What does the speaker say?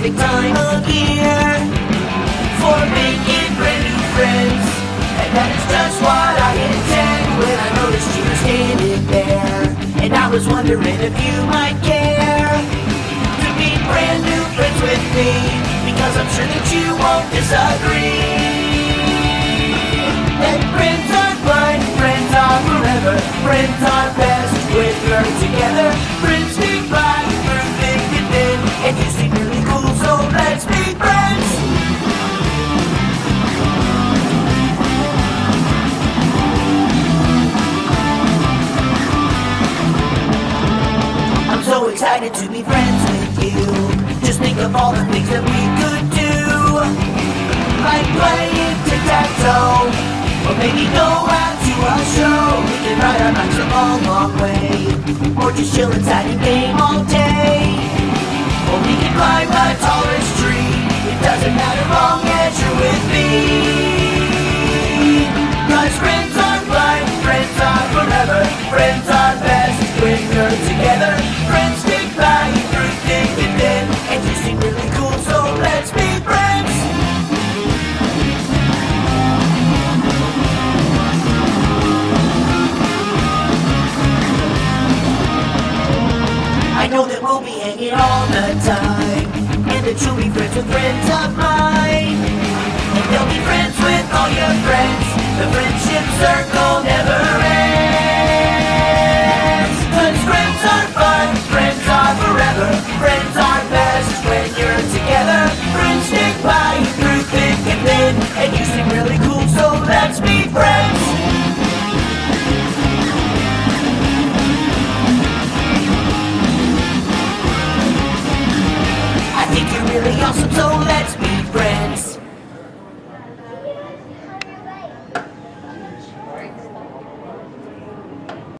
perfect time of year for making brand new friends. And that is just what I intend when I noticed you were standing there. And I was wondering if you might care to be brand new friends with me, because I'm sure that you won't disagree. And friends are blind, friends are forever, friends are best when we're together. Friends stick by through thick and thin, and you seem really cool, so let's be friends. I'm so excited to be friends with you. Just think of all the things that we could do, like playing tic-tac-toe, or maybe go out to a show. We can ride our bikes a long, long way, or just chill inside and game all day. Or we can climb the tallest tree. It doesn't matter long as you're with me. 'Cause friends are blind, friends are forever, friends are best when you're together. Friends stick by you through thick and thin, and you seem really cool, so let's be friends. I know that we'll be hanging all the time, and that you'll be friends with friends of mine, and they'll be friends with all your friends. The friendship circle never